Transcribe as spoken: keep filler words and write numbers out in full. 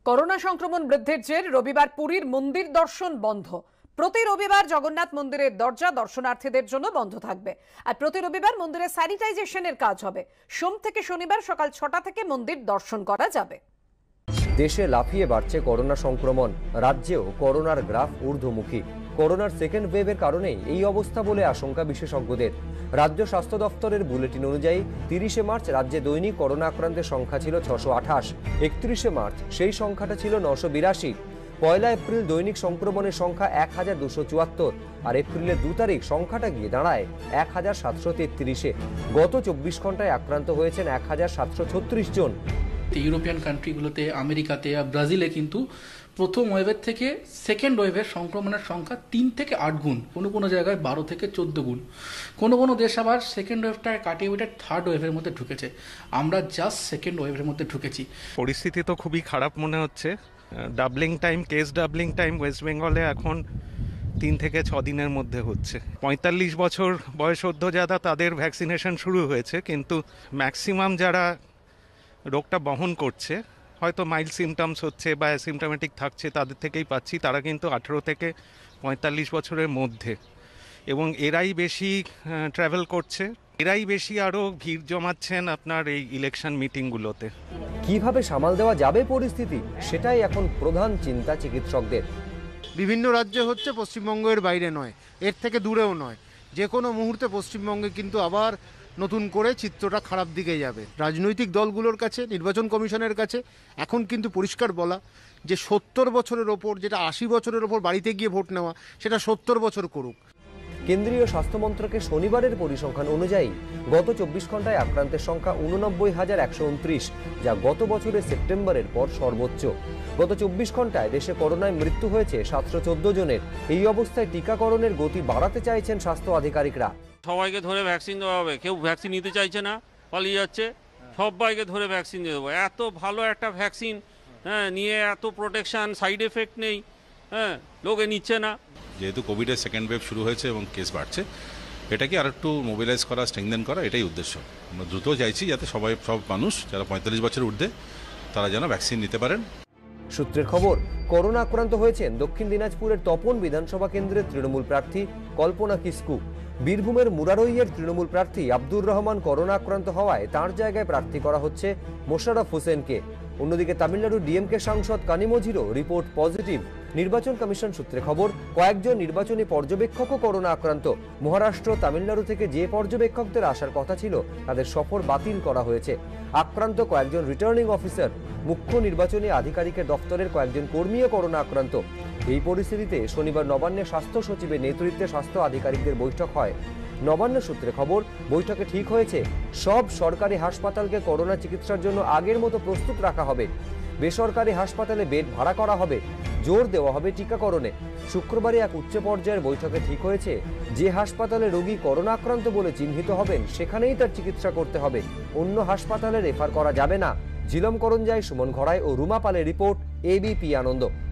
Corona সংক্রমণ বৃদ্ধির জের রবিবার পুরীর মন্দির দর্শন বন্ধ। প্রতি রবিবার জগন্নাথ মন্দিরের দরজা দর্শনার্থীদের জন্য বন্ধ থাকবে, আর প্রতি রবিবার মন্দিরে স্যানিটাইজেশনের কাজ হবে। সোম থেকে শনিবার সকাল ছটা থেকে মন্দির দর্শন করা যাবে। দেশে লাফিয়ে বাড়ছে করোনা সংক্রমণ, রাজ্যেও করোনার গ্রাফ ঊর্ধ্বমুখী। করোনার সেকেন্ড ওয়েভের কারণেই এই অবস্থা বলে আশঙ্কা বিশেষজ্ঞদের। রাজ্য স্বাস্থ্য দফতরের বুলেটিন অনুযায়ী তিরিশে মার্চ রাজ্যে দৈনিক করোনা আক্রান্তের সংখ্যা ছিল ছশো আঠাশ, একত্রিশে মার্চ সেই সংখ্যাটা ছিল নশো বিরাশি, পয়লা এপ্রিল দৈনিক সংক্রমণের সংখ্যা এক হাজার দুশো চুয়াত্তর, আর এপ্রিলের দু তারিখ সংখ্যাটা গিয়ে দাঁড়ায় এক হাজার সাতশো তেত্রিশে। গত চব্বিশ ঘন্টায় আক্রান্ত হয়েছেন এক হাজার সাতশো ছত্রিশ জন। ইউরোপিয়ান কান্ট্রিগুলোতে, আমেরিকাতে আর ব্রাজিলে কিন্তু প্রথম ওয়েভের থেকে সেকেন্ড ওয়েভের সংক্রমণের সংখ্যা তিন থেকে আট গুণ, কোনো কোনো জায়গায় বারো থেকে চোদ্দ গুণ। কোনো কোনো দেশ আবার সেকেন্ড ওয়েভটাকে কাটিয়ে উঠে থার্ড ওয়েভের মধ্যে ঢুকেছে। আমরা জাস্ট সেকেন্ড ওয়েভের মধ্যে ঢুকেছি। পরিস্থিতি তো খুবই খারাপ মনে হচ্ছে। Doubling time, case doubling time west বেঙ্গলে এখন তিন থেকে ছ দিনের মধ্যে হচ্ছে। পঁয়তাল্লিশ বছর বয়সোর্ধ্ব যারা, তাদের ভ্যাকসিনেশন শুরু হয়েছে, কিন্তু ম্যাক্সিমাম যারা রোগটা বহন করছে, হয়তো মাইল্ড সিমটমস হচ্ছে বা অ্যাসিমটমেটিক থাকছে, তাদের থেকেই পাচ্ছি। তারা কিন্তু আঠেরো থেকে পঁয়তাল্লিশ বছরের মধ্যে, এবং এরাই বেশি ট্রাভেল করছে, এরাই বেশি আরও ভিড় জমাচ্ছেন আপনার এই ইলেকশন মিটিংগুলোতে। কিভাবে সামাল দেওয়া যাবে পরিস্থিতি, সেটাই এখন প্রধান চিন্তা চিকিৎসকদের। বিভিন্ন রাজ্যে হচ্ছে, পশ্চিমবঙ্গের বাইরে নয়, এর থেকে দূরেও নয়। যে কোনো মুহূর্তে পশ্চিমবঙ্গে কিন্তু আবার নতুন করে চিত্রটা খারাপ দিকে যাবে। রাজনৈতিক দলগুলোর কাছে, নির্বাচন কমিশনের কাছে এখন কিন্তু পরিষ্কার বলা যে সত্তর বছরের ওপর, যেটা আশি বছরের ওপর বাড়িতে গিয়ে ভোট নেওয়া, সেটা সত্তর বছর করুক। কেন্দ্রীয় স্বাস্থ্য মন্ত্রকের শনিবারের পরিসংখ্যান অনুযায়ী গত চব্বিশ ঘন্টায় আক্রান্তের সংখ্যা উননব্বই হাজার একশো উনত্রিশ, যা গত বছরের সেপ্টেম্বরের পর সর্বোচ্চ। গত চব্বিশ ঘন্টায় দেশে করোনায় মৃত্যু হয়েছে সাতশো চোদ্দ জনের। এই অবস্থায় টিকাকরণের গতি বাড়াতে চাইছেন স্বাস্থ্য আধিকারিকরা। সবাইকে ধরে ভ্যাকসিন দেওয়া হবে, কেউ ভ্যাকসিন নিতে চাইছে না, পালিয়ে যাচ্ছে। সবাইকে ধরে ভ্যাকসিন দিয়ে দেবো। এত ভালো একটা ভ্যাকসিন, হ্যাঁ, নিয়ে এত প্রোটেকশন, সাইড এফেক্ট নেই, হ্যাঁ, লোকে নিচ্ছে না। যেহেতু কোভিডের সেকেন্ড ওয়েভ শুরু হয়েছে এবং কেস বাড়ছে, এটাকে আর একটু মোবিলাইজ করা, স্ট্রেংথেন করা, এটাই উদ্দেশ্য। আমরা দ্রুত চাইছি যাতে সবাই, সব মানুষ যারা পঁয়তাল্লিশ বছরের ঊর্ধ্বে, তারা যেন ভ্যাকসিন নিতে পারেন। সূত্রের খবর, করোনা আক্রান্ত হয়েছেন দক্ষিণ দিনাজপুরের তপন বিধানসভা কেন্দ্রের তৃণমূল প্রার্থী কল্পনা কিস্কু। বীরভূমের মুরারইয়ের তৃণমূল প্রার্থী আব্দুর রহমান করোনা আক্রান্ত হওয়ায় তার জায়গায় প্রার্থী করা হচ্ছে মোশাররফ হোসেনকে। অন্যদিকে তামিলনাড়ু ডিএমকে সাংসদ কানিমোজিরও রিপোর্ট পজিটিভ। নির্বাচন কমিশন সূত্রে খবর, কয়েকজন নির্বাচনী পর্যবেক্ষকও করোনা আক্রান্ত। মহারাষ্ট্র, তামিলনাড়ু থেকে যে পর্যবেক্ষকদের আসার কথা ছিল, তাদের সফর বাতিল করা হয়েছে। আক্রান্ত কয়েকজন রিটার্নিং অফিসার, মুখ্য নির্বাচনী আধিকারিকের দপ্তরের কয়েকজন কর্মীও করোনা আক্রান্ত। এই পরিস্থিতিতে শনিবার নবান্নে স্বাস্থ্য সচিবের নেতৃত্বে স্বাস্থ্য আধিকারিকদের বৈঠক হয়। নবান্ন সূত্রে খবর, বৈঠকে ঠিক হয়েছে সব সরকারি হাসপাতালকে করোনা চিকিৎসার জন্য আগের মতো প্রস্তুত রাখা হবে। বেসরকারি হাসপাতালে বেড ভাড়া করা হবে, জোর দেওয়া হবে টিকাকরণে। শুক্রবারে এক উচ্চ পর্যায়ের বৈঠকে ঠিক হয়েছে, যে হাসপাতালে রোগী করোনা আক্রান্ত বলে চিহ্নিত হবেন, সেখানেই তার চিকিৎসা করতে হবে, অন্য হাসপাতালে রেফার করা যাবে না। ঝিলম করঞ্জায় সুমন ঘড়াই ও রুমা পালের রিপোর্ট, এবিপি আনন্দ।